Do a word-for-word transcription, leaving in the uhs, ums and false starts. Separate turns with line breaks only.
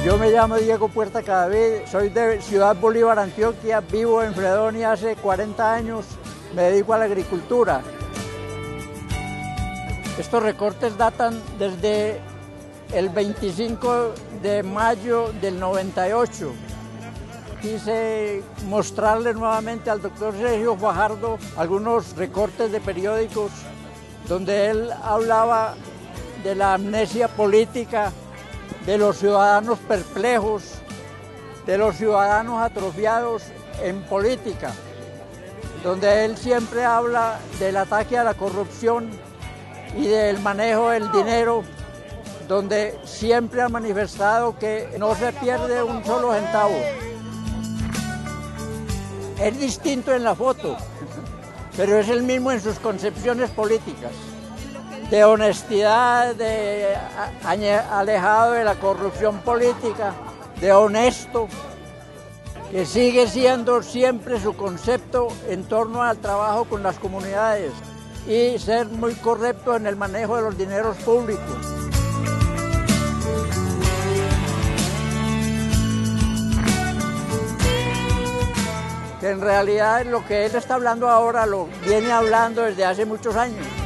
Yo me llamo Diego Puerta Cadavid, soy de Ciudad Bolívar, Antioquia, vivo en Fredonia hace cuarenta años, me dedico a la agricultura. Estos recortes datan desde el veinticinco de mayo del noventa y ocho. Quise mostrarle nuevamente al doctor Sergio Fajardo algunos recortes de periódicos donde él hablaba de la amnesia política, de los ciudadanos perplejos, de los ciudadanos atrofiados en política, donde él siempre habla del ataque a la corrupción y del manejo del dinero, donde siempre ha manifestado que no se pierde un solo centavo. Es distinto en la foto, pero es el mismo en sus concepciones políticas, de honestidad, de alejado de la corrupción política, de honesto, que sigue siendo siempre su concepto en torno al trabajo con las comunidades y ser muy correcto en el manejo de los dineros públicos. Que en realidad lo que él está hablando ahora lo viene hablando desde hace muchos años.